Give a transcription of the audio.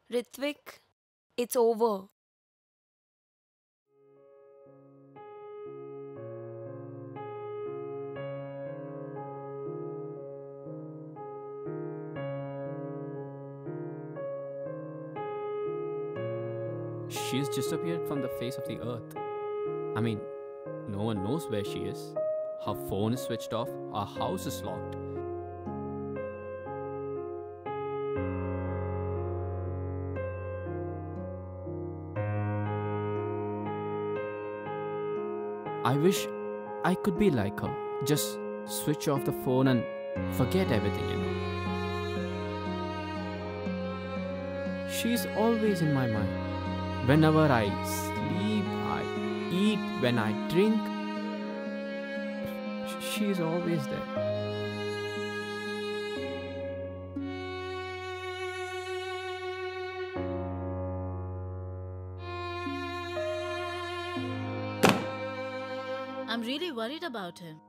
Ritvik, it's over. She's disappeared from the face of the earth. I mean, no one knows where she is. Her phone is switched off, our house is locked. I wish I could be like her. Just switch off the phone and forget everything. She's always in my mind. Whenever I sleep, I eat, when I drink, she's always there. I'm really worried about him.